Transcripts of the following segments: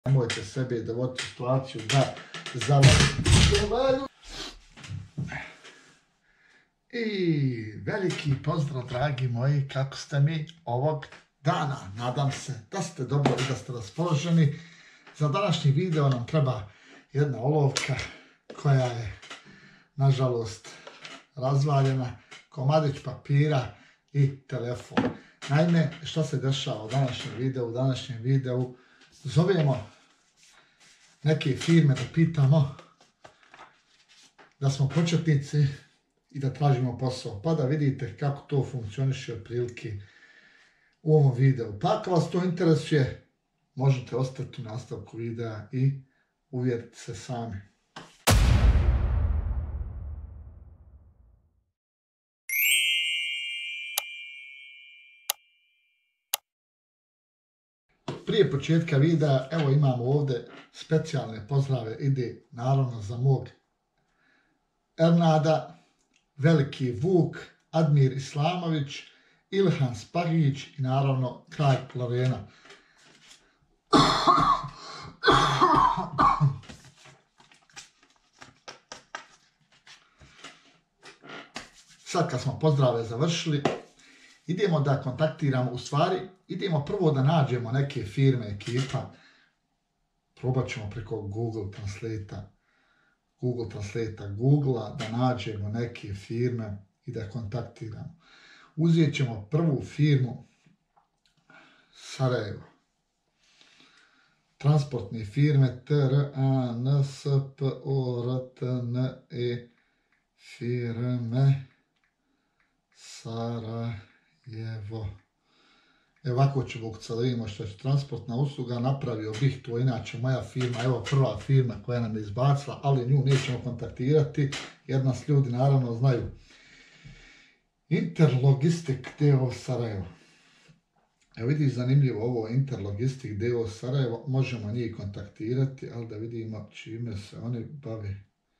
Nemojte sebe dovoditi u situaciju da završite. I veliki pozdrav, dragi moji, kako ste mi ovog dana. Nadam se da ste dobro i da ste raspoloženi. Za današnji video nam treba jedna olovka koja je, nažalost, razvaljena, komadić papira i telefon. Naime, što se dešava u današnjem videu? U današnjem videu zovemo neke firme da pitamo da smo početnici i da tražimo posao, pa da vidite kako to funkcioniše otprilike u ovom videu. Pa ako vas to interesuje, možete ostati u nastavku videa i uvjeriti se sami. Prije početka videa, evo imamo ovdje specijalne pozdrave, ide naravno za mog Ernada, Veliki Vuk, Admir Islamović, Ilhan Spagić i naravno Kralj Plovena. Sad kad smo pozdrave završili, idemo da kontaktiramo, u stvari idemo prvo da nađemo neke firme, ekipa. Probat ćemo preko Google Translate-a, Google-a da nađemo neke firme i da kontaktiramo. Uzet ćemo prvu firmu Sarajevo. Transportne firme Transportne firme Sarajevo. Evo ovako ću ukucati da vidimo što je transportna usluga, napravio bih to, inače moja firma, evo prva firma koja nam je izbacila, ali nju nećemo kontaktirati jer nas ljudi naravno znaju. Interlogistik d.o.o. Sarajevo. Evo vidiš, zanimljivo ovo, Interlogistik d.o.o. Sarajevo, možemo njih kontaktirati, ali da vidimo čime se oni bave.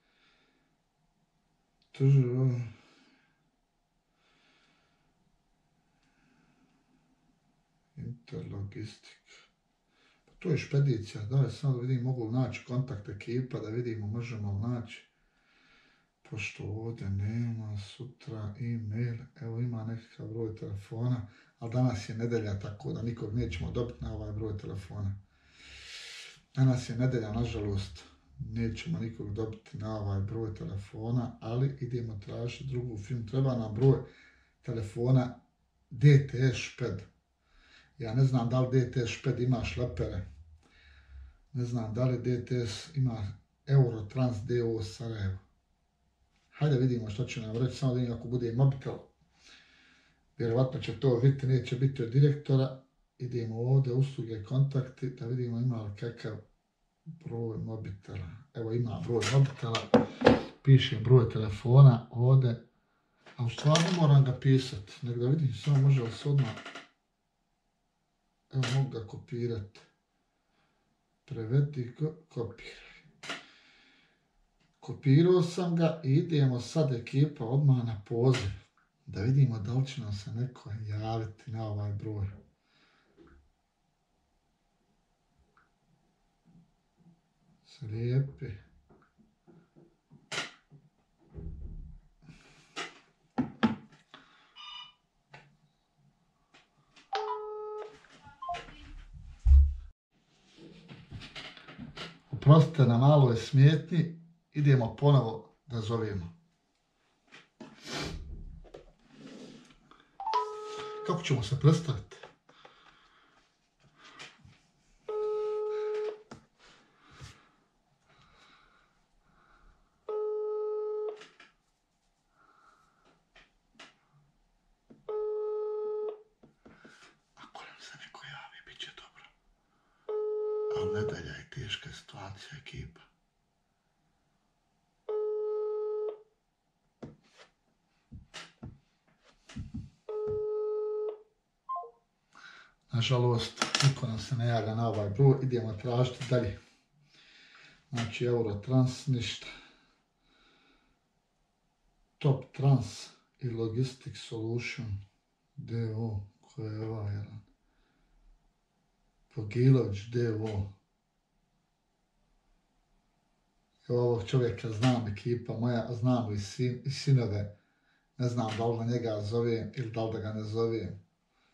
Interlogistik. To je špedicija, da li samo da vidim, mogu naći kontakt ekipa, da vidimo, možemo naći. Pošto ovdje nema, sutra e-mail, evo ima nekakav broj telefona, ali danas je nedelja, tako da nikog nećemo dobiti na ovaj broj telefona. Danas je nedelja, nažalost, nećemo nikog dobiti na ovaj broj telefona, ali idemo tražiti drugu firmu. Treba nam broj telefona DTS Šped. Ja ne znam da li DTS Šped ima šlepere. Ne znam da li DTS ima Eurotrans d.o.o. Sarajevo. Hajde vidimo što će nam reći, samo da vidim ako bude mobitel. Vjerovatno će to biti, neće biti od direktora. Idemo ovdje, usluge, kontakti, da vidimo ima li kakav broj mobitela. Evo ima broj mobitela, pišem broj telefona ovdje. A u stvari moram ga pisati, nek da vidim samo može li se odmah. Evo mogu ga kopirati. Prevedi, kopiraj. Kopirao sam ga i idemo sad ekipa odmah na poziv. Da vidimo da li će nam se neko javiti na ovaj broj. Slijepi. Oprostite na maloj smetnji, idemo ponovo da zovemo. Kako ćemo se predstaviti? Ako nam se neko javi, bit će dobro. Ali nedelja je teška situacija, ekipa. Nažalost, niko nam se ne javlja na ovaj broj, idemo tražiti dalje. Znači, Eurotrans, ništa. Top Trans i Logistic Solution d.o.o. koja je ova jedan. Pogilović d.o.o. ovog čovjeka znam, ekipa moja, znam i sinove. Ne znam da li na njega zovem ili da li da ga ne zovem.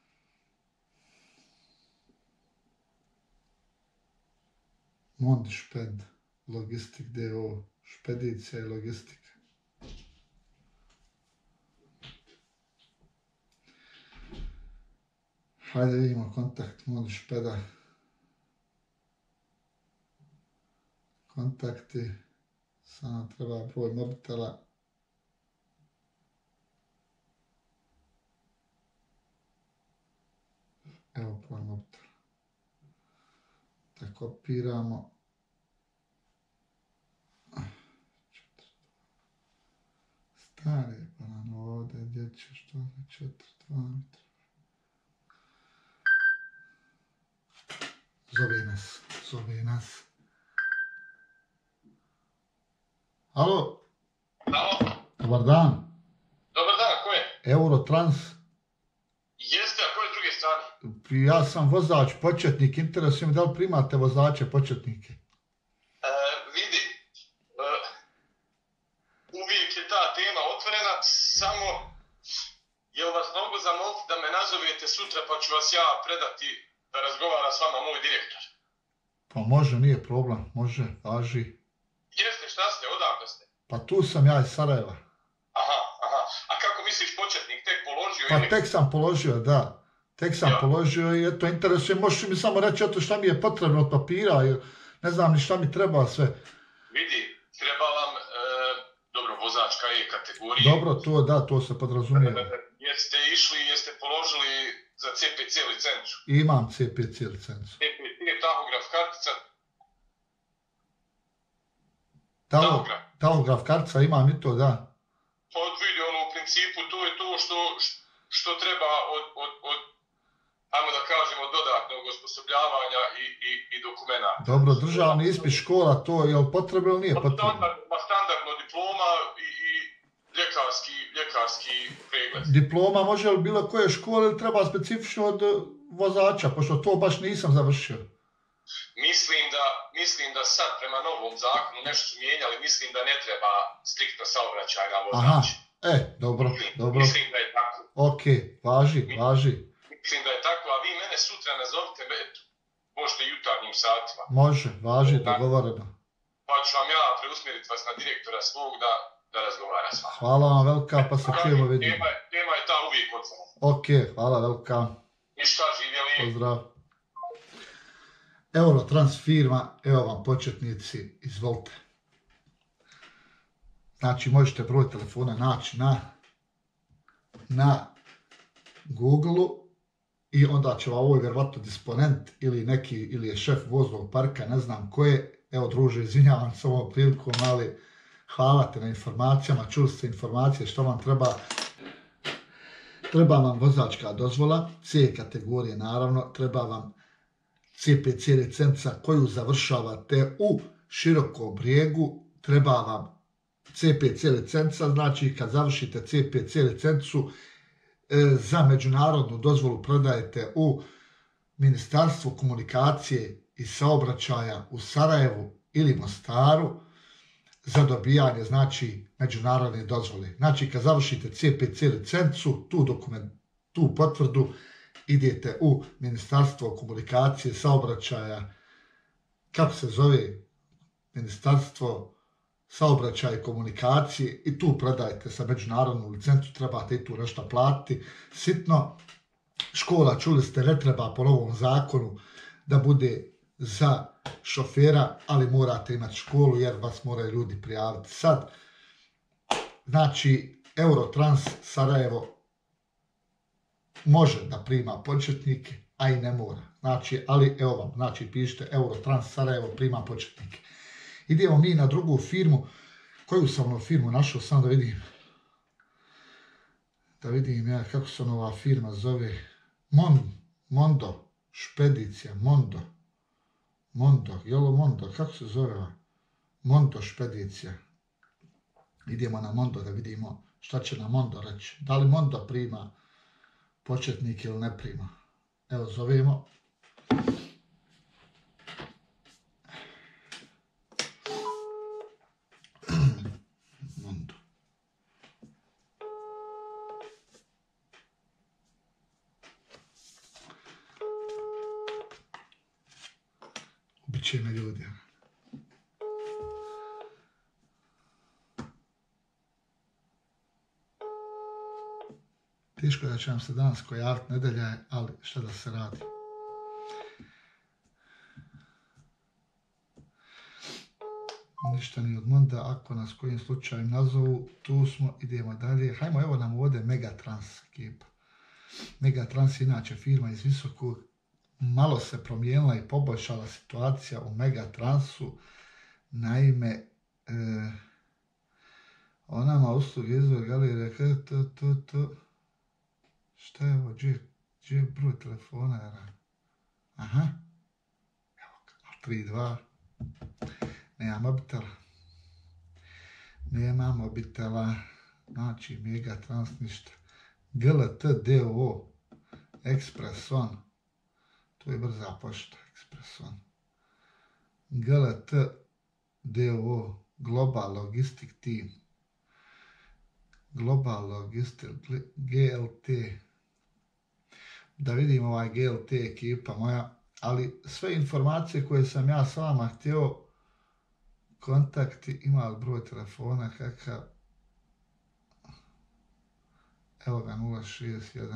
Mondi Šped, Logistik D.O. Špedicija i logistika. Hajde vidimo kontakt Mondi Špeda. Kontakti. Samo treba broj mobitela. Evo broj mobitela. Da kopiramo. Stari, pa nam ovdje, gdje će što za 4-2. Zove nas. Alo? Alo? Dobar dan. Dobar dan, ko je? Eurotrans. Jeste, a ko je s druge strane? Ja sam vozač, početnik, interesujem da li primate vozače, početnike? Vidi, uvijek je ta tema otvorena, samo jel vas mogu zamoliti da me nazovete sutra pa ću vas ja predati da razgovara s vama moj direktor. Pa može, nije problem, može, važi. Jeste, šta ste, odakle ste? Pa tu sam ja iz Sarajeva. Aha, a kako misliš početnik, tek položio Pa ili? tek sam položio, da. Tek sam položio i eto, interesuje, možeš mi samo reći eto šta mi je potrebno od papira, jer ne znam ni šta mi treba sve. Vidi, treba vam, dobro, vozačka je kategorija. Dobro, to se podrazumije. Jeste položili za CPC licencu? Imam CPC licencu. CPC je tahograf kartica. Tahograf kartica imam i to, da. Pa vidi, u principu to je to što treba od ajmo da kažemo, dodatnog osposobljavanja i dokumenta. Dobro, državni ispit, škola, to je li potrebno ili nije potrebno? Standardno diploma i ljekarski pregled. Diploma može li bilo koje škole ili treba specifično od vozača, pošto to baš nisam završio? Mislim da sad prema novom zakonu nešto su mijenjali, mislim da ne treba striktno saobraćajna vozača. Dobro. Mislim da je tako. Ok, važi. Mislim da je tako, a vi mene sutra nazovite, možete jutarnjim satima. Može, važi, dogovoreno. Pa ću vam ja preusmjeriti vas na direktora svog da razgovara s vama. Hvala vam velika, pa se čujemo vidimo. Tema je ta uvijek otvorena. Ok, hvala velika. Ništa, živjeli. Pozdrav. Eurotrans firma, evo vam početnici, izvolite. Znači, možete broj telefona naći na Google-u i onda će vam ovo vjerovatno disponent ili je šef voznog parka, ne znam ko je. Evo, druže, izvinjavam se ovom prilikom, ali hvala te na informacijama, čuli ste informacije što vam treba. Treba vam vozačka dozvola, C kategorije naravno, treba vam CPC licenca koju završavate u Širokom Brijegu, treba vam CPC licenca, znači kad završite CPC licencu za međunarodnu dozvolu predajete u Ministarstvo komunikacije i saobraćaja u Sarajevu ili Mostaru za dobijanje, znači, međunarodne dozvole. Znači, kad završite CPC licencu, tu potvrdu, idete u Ministarstvo komunikacije, saobraćaja, kako se zove, Ministarstvo saobraćaja i komunikacije i tu predajete sa međunarodnu licencu, trebate i tu nešto platiti. Sitno, škola, čuli ste, ne treba po novom zakonu da bude za šofera, ali morate imati školu jer vas moraju ljudi prijaviti. Sad, znači, Eurotrans Sarajevo može da prima početnike, a i ne mora. Znači, ali evo vam, znači pišite Eurotrans Sarajevo prima početnike. Idemo mi na drugu firmu. Koju sam ono firmu našao, sam da vidim. Da vidim ja kako se ova firma zove. Mondo, Špedicija, Mondo, jelo Mondo, kako se zove? Mondo Špedicija. Idemo na Mondo da vidimo šta će nam Mondo reći. Da li Mondo prima početnike ili ne prima. Evo, zovemo. će me ljudi. Teško je da će nam se danas pojaviti, nedelja je, ali šta da se radi. Ništa ni od monda, ako nas kojim slučajem nazovu, tu smo, idemo dalje. Hajmo, evo nam ovdje Megatrans ekipa. Megatrans je inače firma iz Visokog. Malo se promijenila i poboljšala situacija u Megatransu. Naime, onama usluge izvor galerija, šta je ovo, gdje je broj telefona? Aha, evo ga, 32, nema mobitela, znači Megatrans ništa. GLT DO, Express On, to je brza pošta, Express On. GLT DO, Global Logistic Team, Global Logistic, GLT, da vidimo ovaj GLT ekipa moja, ali sve informacije koje sam ja s vama htio, kontakti, ima li broj telefona, kakav, evo ga 061,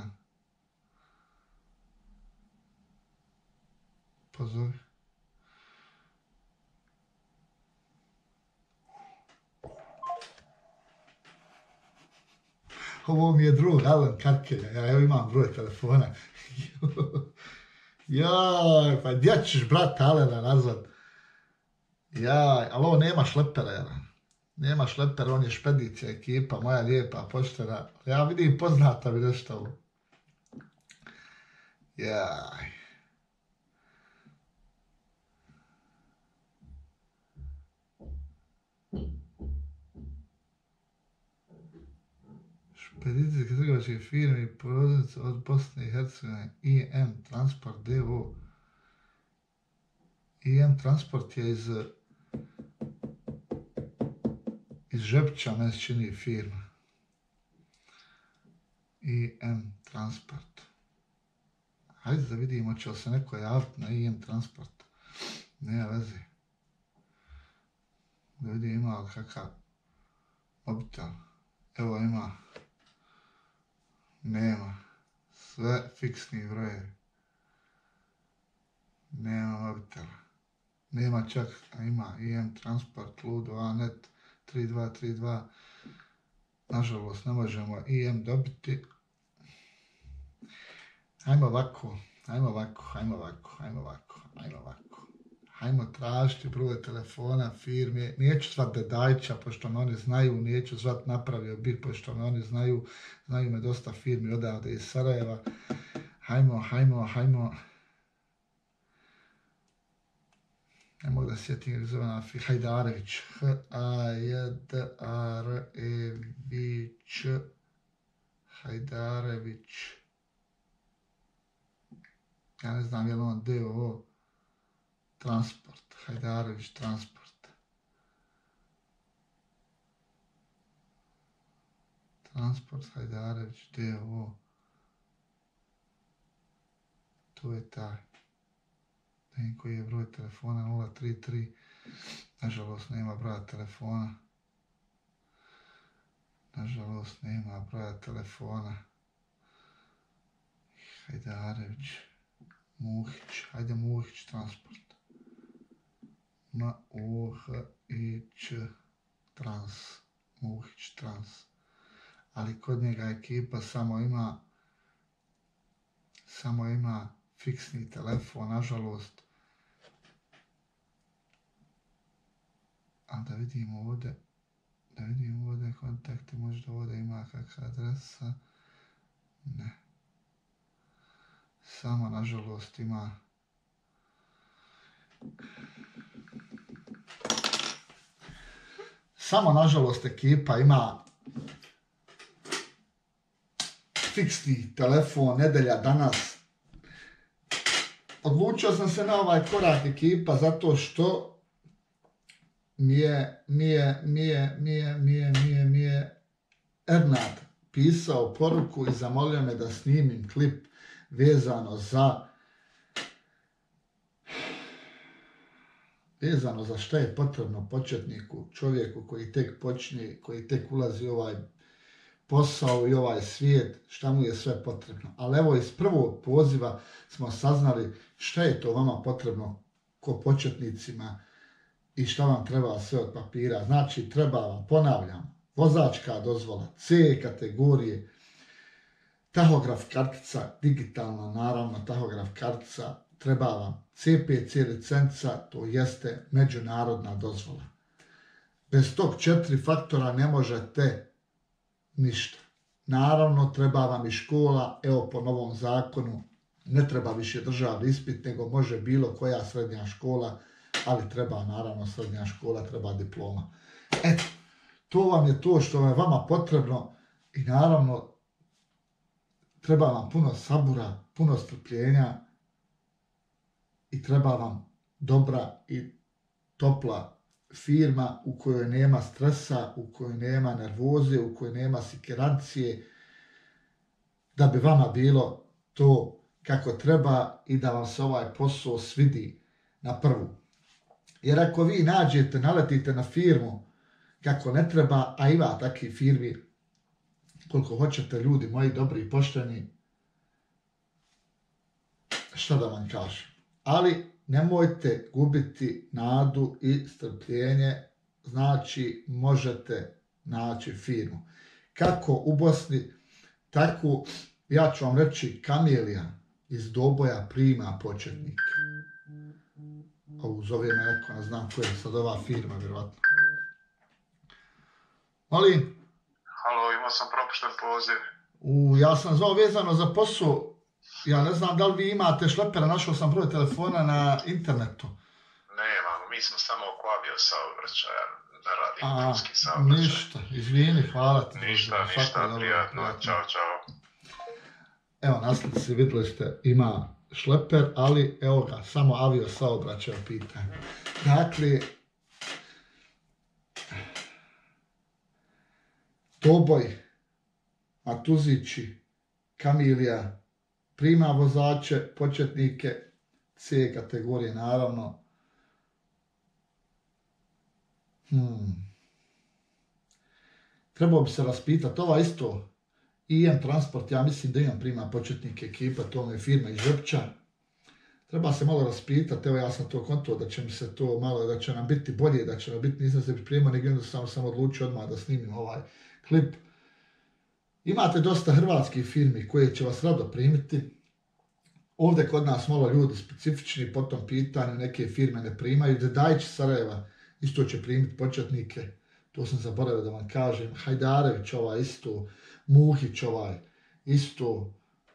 pozovi. Ovo mi je drug Alan Karkelja, ja evo imam broj telefona. Jaj, pa gdje ćeš brat Alena nazvat? Jaj, ali ovo nema šlepera. Nema šlepera, on je špedicija ekipa, moja lijepa poštena. Ja vidim poznata mi nešto ovo. Jaj. Špedicijske trgovačke firme i prodavnice od Bosne i Hercegovine, IM Transport DO. IM Transport je iz Žepča, meni se čini firma. IM Transport. Hajde da vidimo, će li se neko javiti na IM Transport. Nema veze. Da vidim ima li kakav mobitel. Evo ima. Nema. Sve fiksni brojevi. Nema mobitela. Nema čak, a ima IM Transport, Ludo, Anet, 3232. Nažalost, ne možemo IM dobiti. Hajmo ovako. Hajmo tražiti broj telefona firme. Neću zvat Dedajća, pošto me oni znaju, neću zvat Napravio bih, pošto me oni znaju. Znaju me dosta firmi odavde iz Sarajeva. Hajmo. Ne mogu da sjetim kako zove na Hajdarević. Hajdarević. Ja ne znam je li on DO Transport. Hajdarević Transport. Transport Hajdarević DO. To je taj. Koji je broj telefona 033. Nažalost nema broja telefona. Hajdarević. Muhić. Hajde Muhić Transport. Muhić Trans. Ali kod njega ekipa samo ima fiksni telefon, nažalost. A da vidimo ovdje kontakte, možda ovdje ima kakva adresa. Ne. Samo, nažalost, ima ekipa ima fiksni telefon, nedelja danas. Odlučio sam se na ovaj korak ekipa zato što mi je Ernad pisao poruku i zamolio me da snimim klip vezano za vezano za šta je potrebno početniku, čovjeku koji tek počne, koji tek ulazi u ovaj posao i ovaj svijet, šta mu je sve potrebno. Ali evo iz prvog poziva smo saznali šta je to vama potrebno ko početnicima i šta vam treba sve od papira. Znači treba vam, ponavljam, vozačka dozvola C kategorije, tahograf kartica, digitalna naravno tahograf kartica, treba vam CPC licenca, to jeste međunarodna dozvola. Bez tog 4 faktora ne možete ništa. Naravno treba vam i škola, evo po novom zakonu, ne treba više državni ispit, nego može bilo koja srednja škola, ali treba naravno srednja škola, treba diploma. Eto, to vam je to što je vama potrebno i naravno treba vam puno sabura, puno strpljenja i treba vam dobra i topla firma u kojoj nema stresa, u kojoj nema nervoze, u kojoj nema sikirancije, da bi vama bilo to kako treba i da vam se ovaj posao svidi na prvu. Jer ako vi nađete, naletite na firmu kako ne treba, a ima takvih firmi koliko hoćete, ljudi moji dobri i pošteni, šta da vam kažem. Ali nemojte gubiti nadu i strpljenje, znači možete naći firmu. Kako u Bosni, tako ja ću vam reći Kamelija iz Doboja prima početnike. Zove me neko, ne znam koja je sad ova firma, vjerovatno. Molim? Halo, imao sam propušten poziv. Ja sam zvao vezano za posao. Ja ne znam da li vi imate šlepera, našao sam broj telefona na internetu. Nemamo, mi smo samo oko avio saobraćaja, ne radimo drumski saobraćaj. Ništa, izvini, hvala ti. Ništa, prijatno, čao. Evo, na slici vidjeli ste, ima šleper, ali evo ga, samo avio saobraćaj pitanje. Dakle, Doboj, Matuzići, Kamilija, prima vozače, početnike, C kategorije naravno. Trebao bi se raspitati, ova isto, IM Transport, ja mislim da imam prima početnike ekipa, to mi je firma iz Žepča. Treba se malo raspitati, evo ja sam to konto da će mi se to malo, da će nam biti bolje, da će nam biti, nisam se pripremao, nego jednostavno sam odlučio odmah da snimim ovaj klip. Imate dosta hrvatskih firmi koje će vas rado primiti. Ovdje kod nas malo ljudi specifični po tom pitanju, neke firme ne primaju. Dedajić Sarajeva isto će primiti početnike, to sam zaboravio da vam kažem. Hajdarević ovaj isto, Muhić ovaj isto.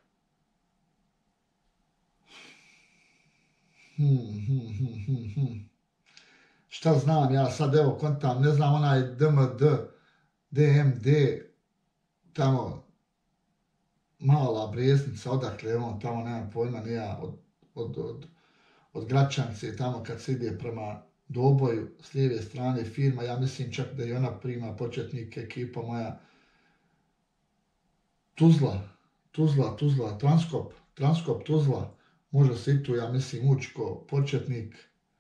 Šta znam ja sad, evo kontam, ne znam onaj DMD, DMD, tamo mala Breznica, odakle on tamo, nemam pojma, nija od Gračanice, tamo kad se ide prema Doboju, s lijeve strane firma, ja mislim čak da i ona prima početnike, ekipa moja, Tuzla, Transkop Tuzla, može se i tu, ja mislim, ući ko početnik.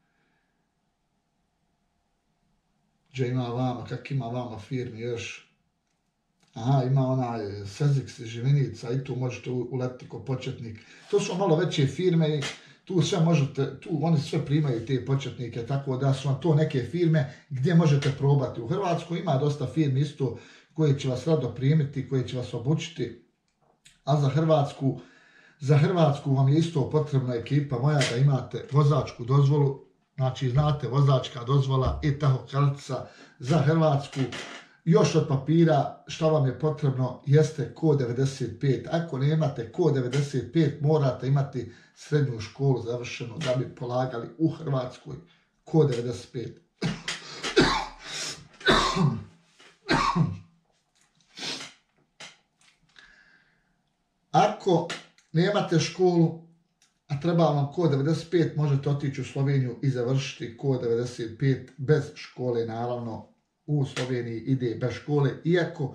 Gdje ima vama, kak ima vama firmi još? Aha, ima onaj Sezix Živinica i tu možete uletiti ko početnik. To su malo veće firme i tu sve možete, tu oni sve primaju te početnike, tako da su vam to neke firme gdje možete probati. U Hrvatskoj ima dosta firmi isto koje će vas rado primiti, koje će vas obučiti, a za Hrvatsku vam je isto potrebna ekipa moja da imate vozačku dozvolu, znači znate vozačka dozvola i tahokartica za Hrvatsku. Još od papira šta vam je potrebno jeste kod 95. Ako nemate kod 95 morate imati srednju školu završenu da bi polagali u Hrvatskoj kod 95. Ako nemate školu, a treba vam kod 95, možete otići u Sloveniju i završiti kod 95 bez škole, naravno. U Sloveniji ide bez škole, iako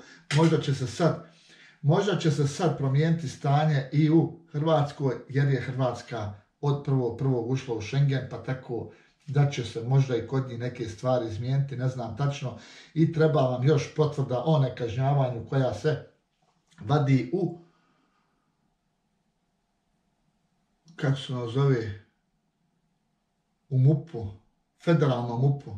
možda će se sad promijeniti stanje i u Hrvatskoj, jer je Hrvatska od 1.1. ušla u Schengen, pa tako da će se možda i kod njih neke stvari izmijeniti, ne znam tačno, i treba vam još potvrda o nekažnjavanju koja se vadi u, kako se nazove, u MUP-u, federalnom MUP-u.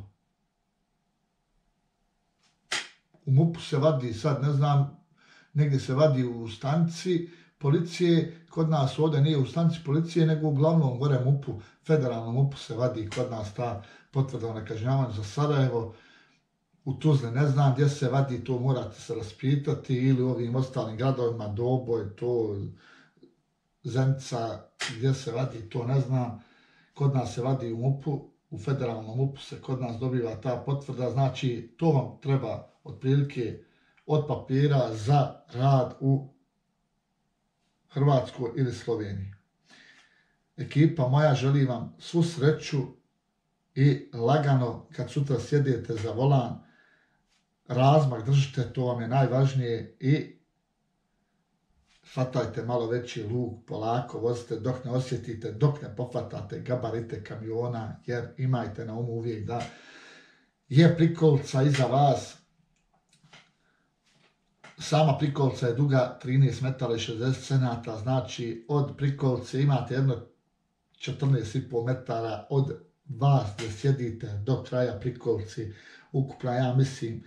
U MUP-u se vadi sad, ne znam, negdje se vadi u stanici policije, kod nas ovdje nije u stanici policije, nego uglavnom gore MUP-u, federalnom MUP-u se vadi kod nas ta potvrda o nekažnjavanju za Sarajevo. U Tuzli ne znam gdje se vadi, to morate se raspitati, ili u ovim ostalim gradovima, Doboj, to, Zenica, gdje se vadi, to ne znam. Kod nas se vadi u MUP-u, u federalnom MUP-u se kod nas dobiva ta potvrda, znači to vam treba otprilike od papira za rad u Hrvatskoj ili Sloveniji. Ekipa moja, želim vam svu sreću i lagano kad sutra sjedete za volan, razmak držite, to vam je najvažnije, i hvatajte malo veći luk, polako vozite dok ne osjetite, dok ne pohvatate gabarite kamiona, jer imajte na umu uvijek da je prikolica iza vas. Sama prikolica je duga 13 metara i 60 senata, znači od prikolice imate jedno 14,5 metara od vas gdje sjedite do kraja prikolici. Ukupno, ja mislim,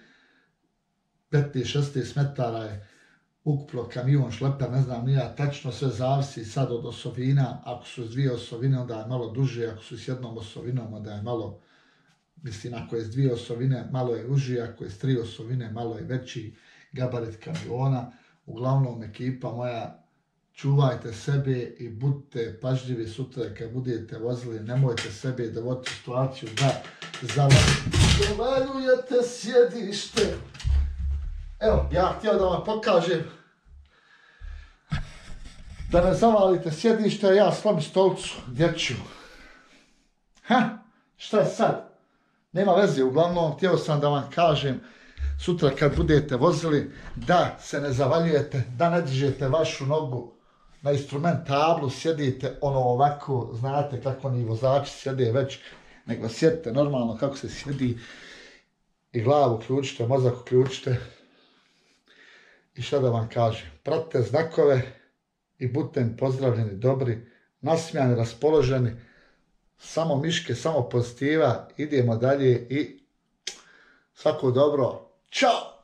15-16 metara je ukupno kamion, šleper, ne znam nija, tačno sve zavisi sad od osovina. Ako su s 2 osovine, onda je malo duže, ako su s 1 osovinom, onda je malo, mislim, ako je s 2 osovine, malo je uži, ako je s 3 osovine, malo je veći gabarit kamiona. Uglavnom, ekipa moja, čuvajte sebe i budite pažljivi sutra kad budete vozili, nemojte sebe dovoditi u situaciju da zavaljujete sjedište. Evo, ja htio da vam pokažem da ne zavalite sjedište, ja slomim stolicu, dječju. Šta je sad? Nema veze, uglavnom htio sam da vam kažem sutra kad budete vozili da se ne zavaljujete, da ne dižete vašu nogu na instrument tablu, sjedite ono ovako, znate kako oni vozači sjede već, nego sjedite normalno kako se sjedi i glavu uključite, mozak uključite. I šta da vam kažem, pratite znakove i budite pozdravljeni, dobri, nasmijani, raspoloženi, samo miške, samo pozitiva, idemo dalje i svako dobro. Ćao!